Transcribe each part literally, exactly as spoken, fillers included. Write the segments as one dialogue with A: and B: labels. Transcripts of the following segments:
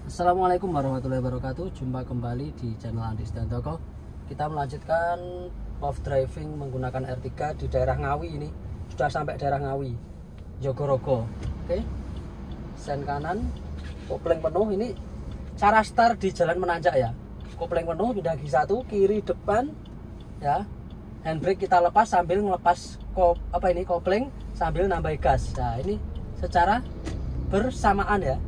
A: Assalamualaikum warahmatullahi wabarakatuh. Jumpa kembali di channel Andi Setiantoko. Kita melanjutkan off driving menggunakan R tiga di daerah Ngawi ini. Sudah sampai daerah Ngawi, Jogorogo. Oke, sen kanan, kopling penuh. Ini cara start di jalan menanjak ya. Kopling penuh, pindah gigi satu, kiri depan ya. Handbrake kita lepas sambil melepas kop apa ini kopling sambil nambah gas. Nah ini secara bersamaan ya.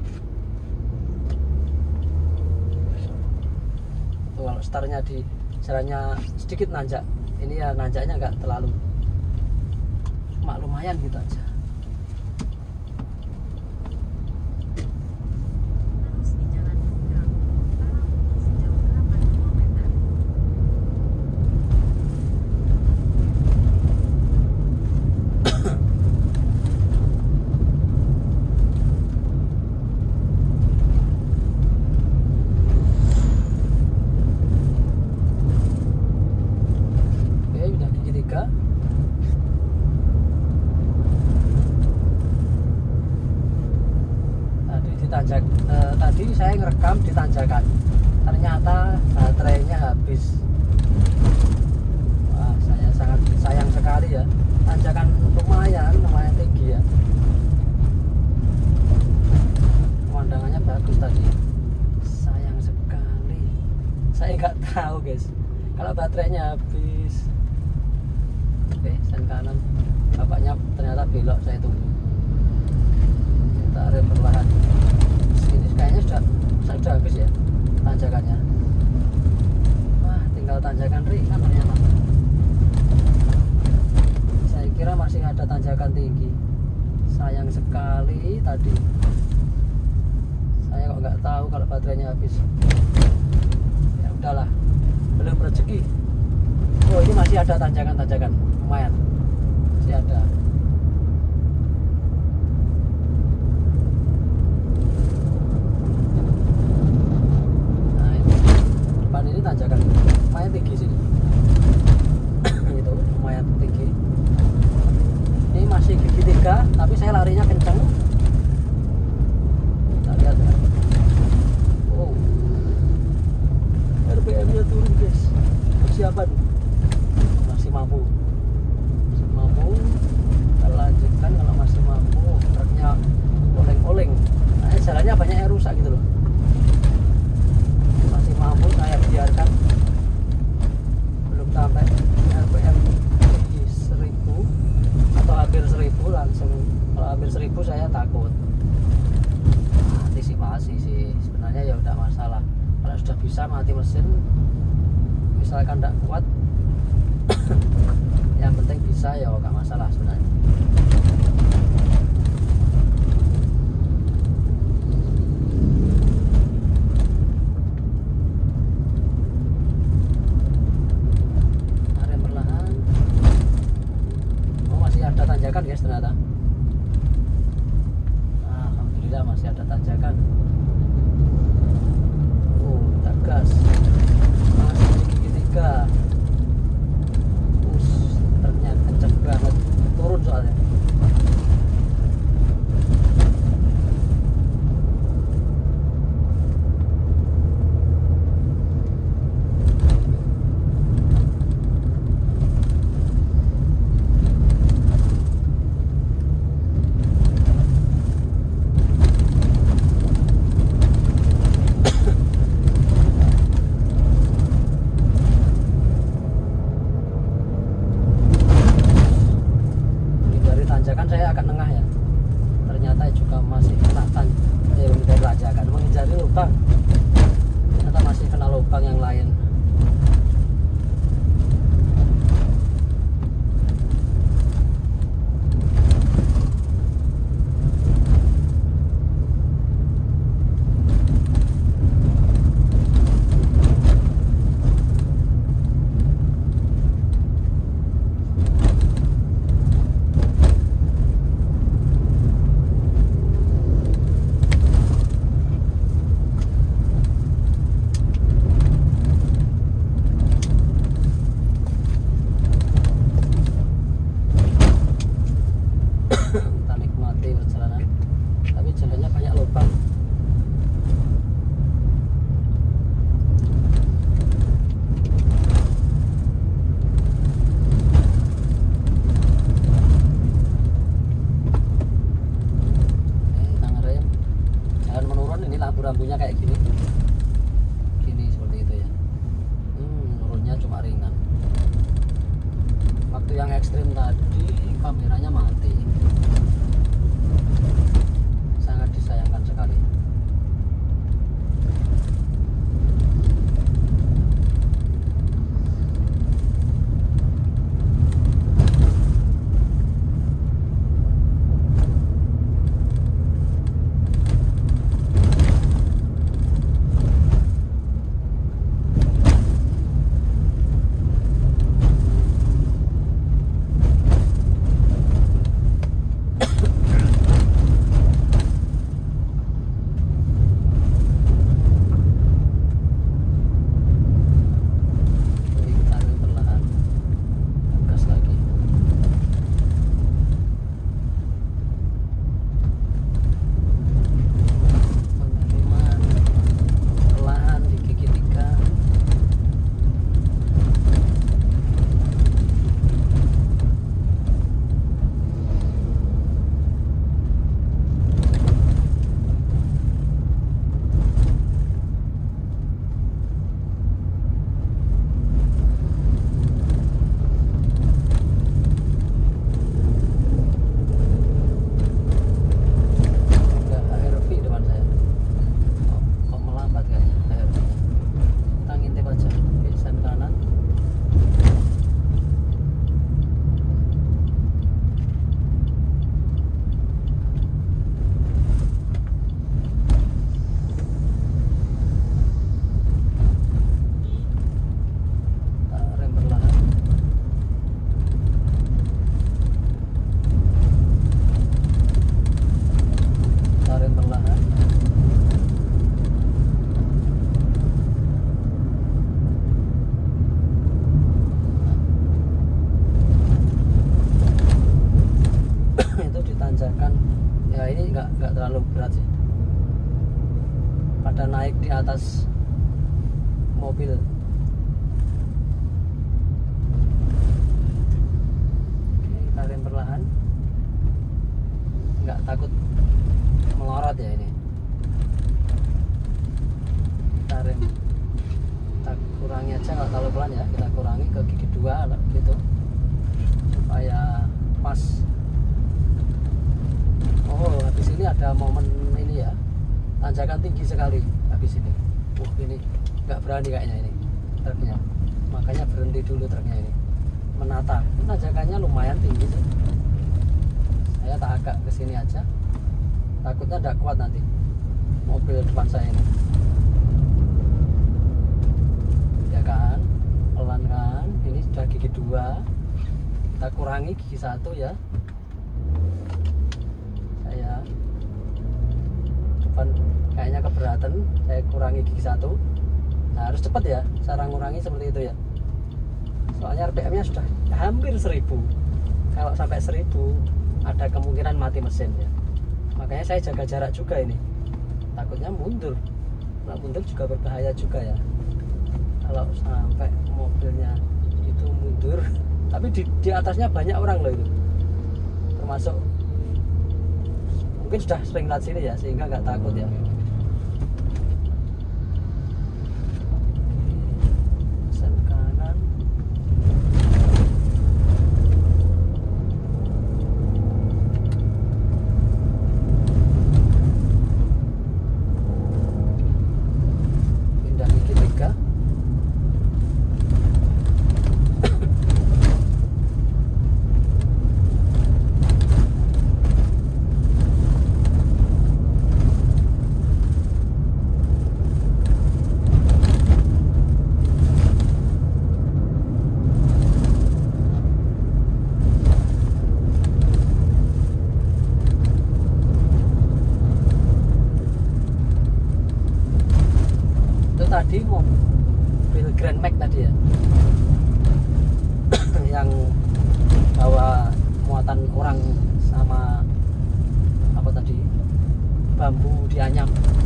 A: Tuh, kalau startnya di jalannya sedikit nanjak, ini ya nanjaknya nggak terlalu, cuma lumayan gitu aja. Tanjak, eh, tadi saya ngerekam di tanjakan, ternyata baterainya habis. Wah, saya sangat sayang sekali ya. Tanjakan lumayan, lumayan tinggi ya. Pemandangannya bagus tadi. Sayang sekali. Saya nggak tahu guys, kalau baterainya habis. Oke, sen kanan. Bapaknya ternyata belok, saya tunggu. Kita rem perlahan. Kayaknya sudah sudah habis ya tanjakannya. Wah, tinggal tanjakan ringan ternyata. Saya kira masih ada tanjakan tinggi. Sayang sekali tadi. Saya kok nggak tahu kalau baterainya habis. Ya udahlah, belum rezeki. Oh, ini masih ada tanjakan-tanjakan, lumayan. Masih ada. Ini tanjakan lumayan tinggi sini. Itu lumayan tinggi. Ini masih gigi tiga, tapi saya larinya kencang. Kita lihat ya. Wow, R P M nya turun guys. Persiapan masih mampu, masih mampu. Kita lanjutkan kalau masih mampu. Truknya oleng-oleng. Nah, jalannya banyak yang rusak gitu loh. Mampu saya biarkan, belum sampai R P M di seribu atau hampir seribu langsung. Kalau hampir seribu saya takut. Nah, antisipasi sih sebenarnya ya udah masalah. Kalau sudah bisa mati mesin, misalkan tidak kuat, yang penting bisa ya nggak masalah sebenarnya. Tanjakan guys ternyata. Alhamdulillah masih ada tanjakan. Oh, kita gas. Masih gigi tiga. Us, ternyata kenceng banget. Turun soalnya. Saya akan nengah ya, ternyata juga masih kena tan eh, menghindari tanjakan, menghindari lubang, ternyata masih kena lubang yang lain. ini lampu-lampunya kayak gini gini seperti itu ya. Hmm, nurunnya cuma ringan. Waktu yang ekstrim tadi kameranya mati, sangat disayangkan sekali. Pada naik di atas mobil. Oke, kita rem perlahan, nggak takut melorot ya ini. Kita rem, kita kurangi aja, nggak terlalu pelan ya, kita kurangi ke gigi dua gitu supaya pas. Oh, habis ini ada momen ini ya, tanjakan tinggi sekali habis ini. Wah, ini nggak berani kayaknya ini truknya, makanya berhenti dulu truknya ini menata. Tanjakannya lumayan tinggi sih. Saya tak agak kesini aja, takutnya tidak kuat nanti mobil depan saya ini. Ya kan, pelan kan. Ini sudah gigi dua, kita kurangi gigi satu ya. Saya depan kayaknya keberatan, saya kurangi gigi satu. Nah, harus cepat ya cara ngurangi seperti itu ya, soalnya R P M nya sudah hampir seribu. Kalau sampai seribu ada kemungkinan mati mesin ya, makanya saya jaga jarak juga ini, takutnya mundur. Nah, mundur juga berbahaya juga ya kalau sampai mobilnya itu mundur. Tapi di, di atasnya banyak orang loh itu, termasuk mungkin sudah sering lewat sini ya, sehingga nggak takut ya. Sen kanan. Pindah gigi tiga. Tadi mobil Grand Max tadi ya yang bawa muatan orang sama apa tadi, bambu dianyam.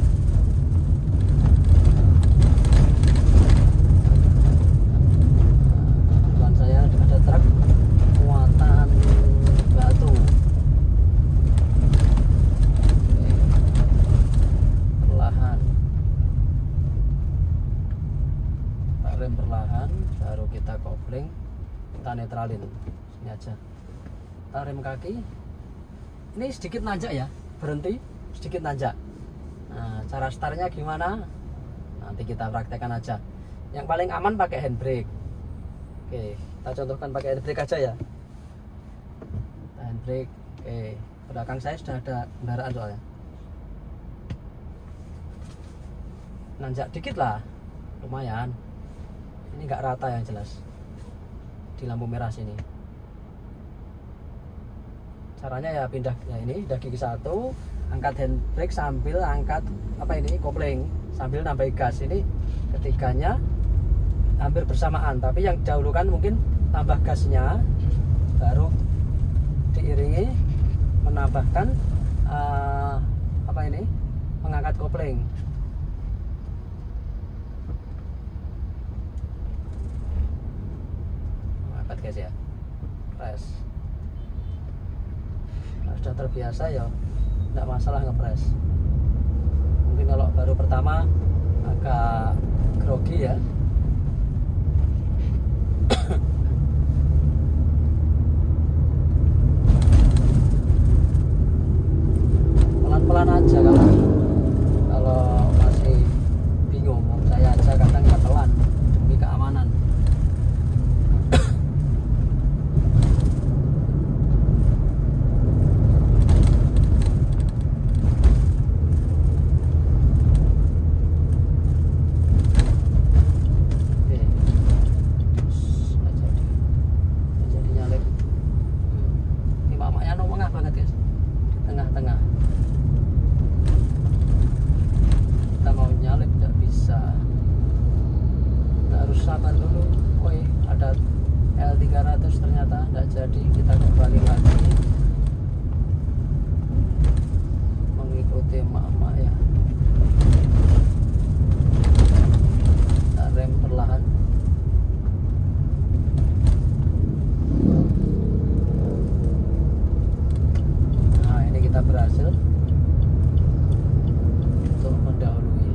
A: Depan saya ada truk muatan batu. Perlahan baru kita kopling, kita netralin. Ini aja. Kita rem kaki. Ini sedikit nanjak ya, berhenti sedikit nanjak. Nah, cara startnya gimana? Nanti kita praktekkan aja. Yang paling aman pakai handbrake. Oke, kita contohkan pakai handbrake aja ya. Kita handbrake. Oke, belakang saya sudah ada kendaraan soalnya. Nanjak dikit lah, lumayan. Ini nggak rata yang jelas di lampu merah sini. Caranya ya pindah, ya ini udah gigi satu, angkat handbrake sambil angkat apa ini kopling, sambil nambah gas. Ini ketiganya hampir bersamaan, tapi yang dahulukan mungkin tambah gasnya, baru diiringi menambahkan uh, apa ini mengangkat kopling. Mengangkat guys ya, press. Nah, sudah terbiasa ya tidak masalah ngepres. Mungkin kalau baru pertama agak grogi ya. Pelan-pelan aja kalau kalau masih bingung. Saya aja kadang nggak pelan demi keamanan. Tengah-tengah kita mau nyalip tidak bisa, kita harus sabar dulu. Woi, ada L tiga ratus ternyata tidak jadi, kita kembali lagi mengikuti emak-emak ya. Kita rem perlahan. Kita berhasil untuk mendahului.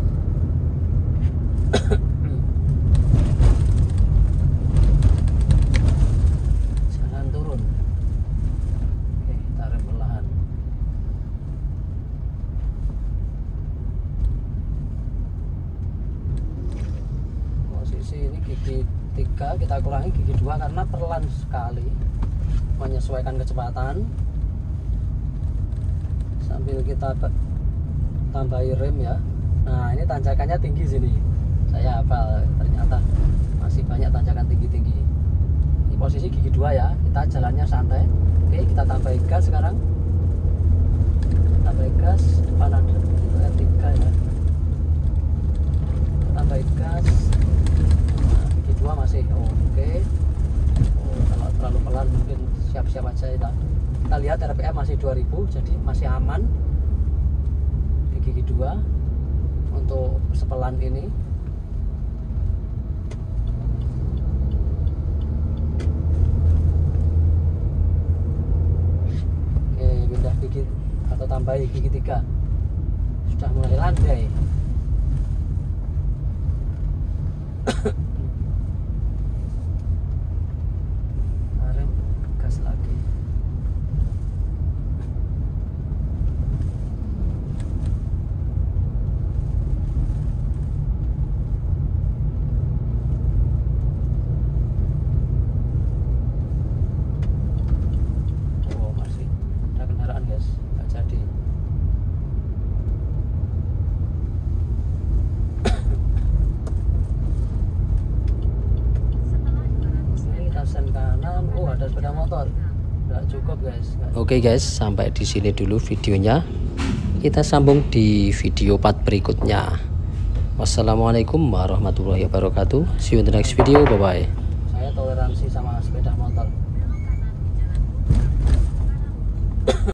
A: Jangan turun. Oke, kita rem perlahan. Posisi ini gigi tiga, kita kurangi gigi dua karena perlahan sekali menyesuaikan kecepatan. Sambil kita tambahi rem ya. Nah, ini tanjakannya tinggi sini. Saya hafal, ternyata masih banyak tanjakan tinggi-tinggi. Ini posisi gigi dua ya. Kita jalannya santai. Oke, kita tambahi gas sekarang. Tambahi gas, depan ada R tiga ya. Tambahi gas. Nah, gigi dua masih oh, oke. Oh, kalau terlalu pelan mungkin siap-siap aja kita. Kita lihat R P M masih dua ribu, jadi masih aman di gigi dua untuk sepelan ini. Oke, pindah gigi atau tambahi gigi tiga. Sudah mulai landai. Rem gas lagi. Sepeda motor nggak cukup guys. Oke guys, sampai di sini dulu videonya. Kita sambung di video part berikutnya. Wassalamualaikum warahmatullahi wabarakatuh. See you in the next video. Bye bye. Saya toleransi sama sepeda motor.